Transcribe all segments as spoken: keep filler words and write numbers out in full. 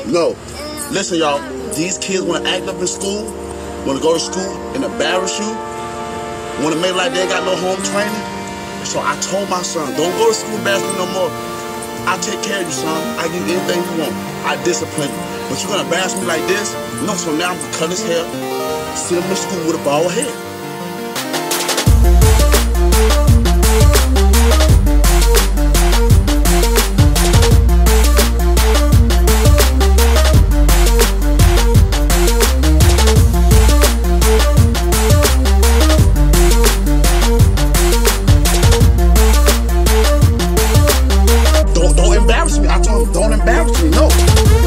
No. Listen, y'all. These kids want to act up in school, want to go to school and embarrass you, want to make like they ain't got no home training. So I told my son, don't go to school and embarrass me no more. I take care of you, son. I give you anything you want. I discipline you. But you're going to embarrass me like this? No, so now I'm going to cut his hair, send him to school with a bald head. Don't embarrass me, no.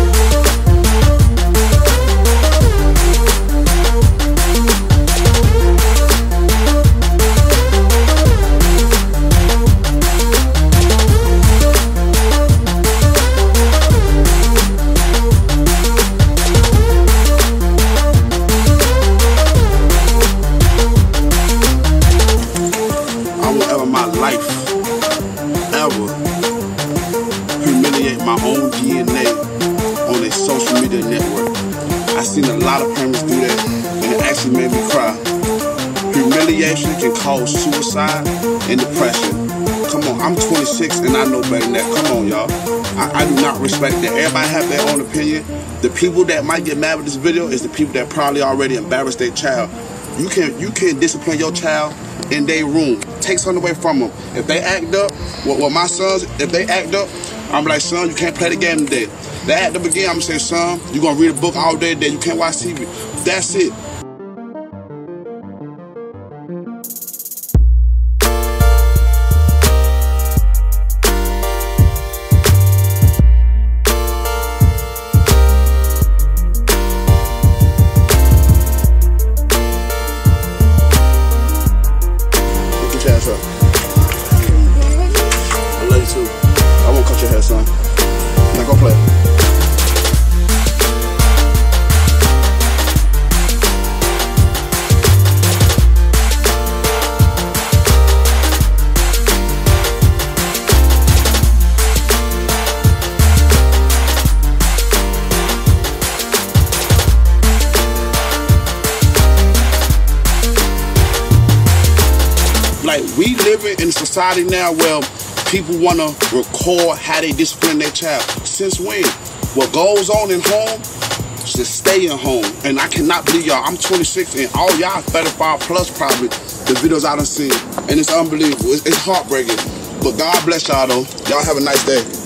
I won't ever in my life, ever, humiliate my own D N A on a social media network. I seen a lot of parents do that, and it actually made me cry. Humiliation can cause suicide and depression. Come on, I'm twenty-six and I know better than that. Come on, y'all. I, I do not respect that. Everybody have their own opinion. The people that might get mad with this video is the people that probably already embarrassed their child. You can you can discipline your child in their room. Take something away from them. If they act up, well, well my sons, if they act up, I'm like, son, you can't play the game today. They act up again, I'm gonna say, son, you're gonna read a book all day today. You can't watch T V. That's it. Up. I love you too. I won't cut your hair, son. Now go play. Like, we living in a society now where people want to record how they discipline their child. Since when? What goes on in home should stay in home. And I cannot believe y'all, I'm twenty-six and all y'all thirty-five plus probably, the videos I done seen. And it's unbelievable. It's, it's heartbreaking. But God bless y'all though. Y'all have a nice day.